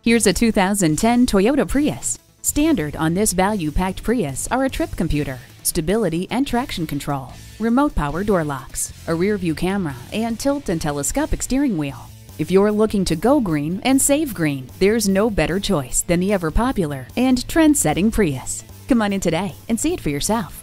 Here's a 2010 Toyota Prius. Standard on this value-packed Prius are a trip computer, stability and traction control, remote power door locks, a rear-view camera, and tilt and telescopic steering wheel. If you're looking to go green and save green, there's no better choice than the ever-popular and trend-setting Prius. Come on in today and see it for yourself.